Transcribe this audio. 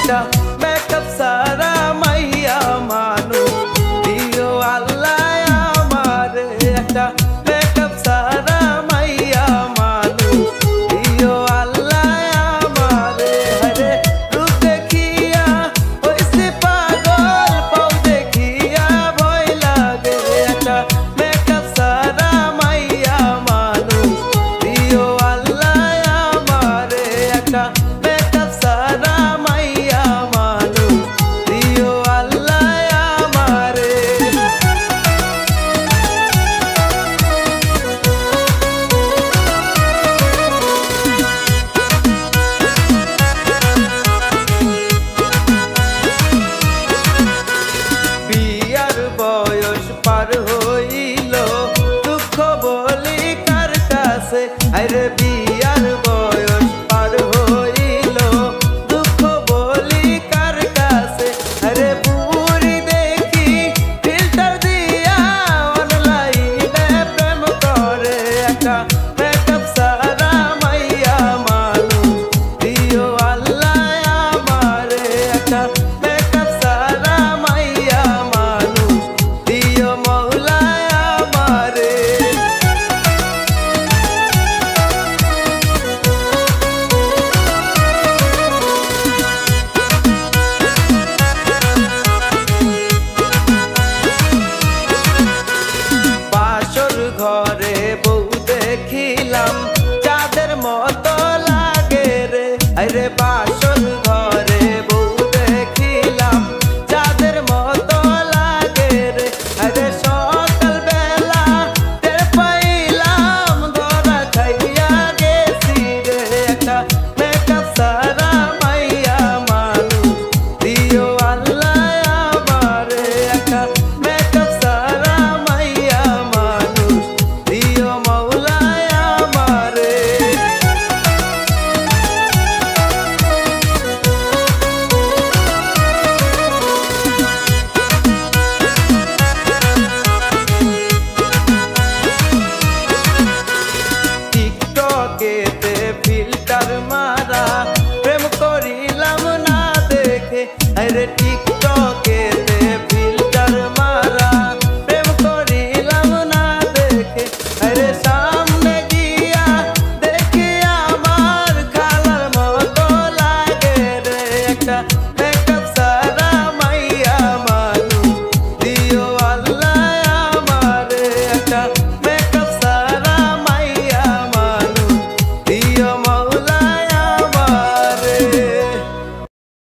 একটা মেকআপ সারা মাইয়া মানুষ দিও আল্লাহ আমারে একটা মেকআপ সারা মাইয়া মানুষ দিও আল্লাহ আমারে হরে রূপ দেখিয়া হইছে পাগল পাও দেখিয়া ভয় লাগে একটা মেকআপ সারা মাইয়া মানুষ দিও আল্লাহ আমারে একটা মেকআপ সারা মাইয়া মানুষ দিও আল্লাহ আমারে বিয়ার বয়স পার হইল দুঃখ বলি কার কাছে আরে বিয়ার বয়স পার হইল দুঃখ বলি কার কাছে আরে বুড়ি দেখি ফিল্টার দিয়া অনলাইনে প্রেম করে একটা মেকআপ সারা মাইয়া মানুষ দিও আল্লাহ আমারে একটা মেকআপ সারা মাইয়া মানুষ দিও মৌলা আমারে বাসর ঘরে বউ দেখিলাম চাঁদের মতো লাগে রে আরে বাসর ঘরে বউ দেখিলাম চাঁদের মতো লাগে রে আরে সকাল বেলা টের পাইলাম ধরা খাইয়া গেছি রে একটা মেকআপ সারা মাইয়া মানুষ দিও আল্লাহ আমারে একটা মেকআপ সারা মাইয়া মানুষ দিও মৌলা আমারে টিকটকেতে ফিল্টার মারা প্রেম করিলাম না দেখে আরে টিক